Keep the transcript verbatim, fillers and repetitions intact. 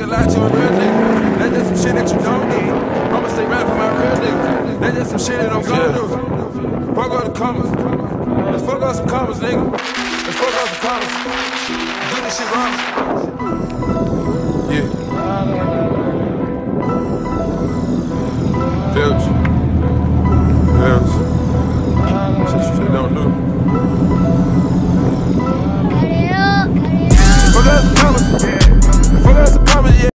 nigga lie to a real nigga. That's just some shit that you don't do. I'ma stay rapping for my real niggas. That's just some shit that I'm gon' do. Fuck all the commas. Let's fuck up some commas, nigga. Let's fuck up some commas. Do this shit wrong. Yeah. Filch.